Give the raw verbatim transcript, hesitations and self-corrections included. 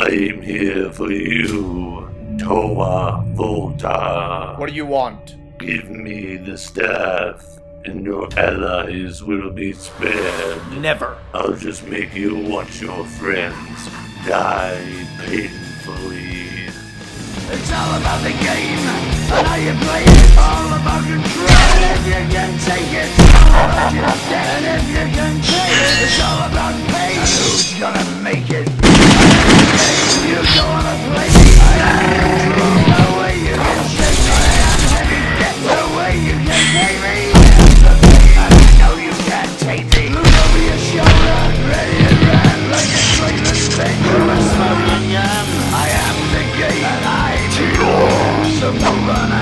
am here for you, Toa Volta. What do you want? Give me the staff, and your allies will be spared. Never. I'll just make you watch your friends die painfully. It's all about the game, and how you play it. It's all about control, and if you can take it, all about your death, and if you can take it, it's all about pain. And who's gonna make it? You don't wanna play me. I am control, no way you can shake me. I am heavy death, no way you can take me. And I know you can't take me. Look over your shoulder, ready to run like a trainless thing from a smoking gun. I am the game, and I too. So move on.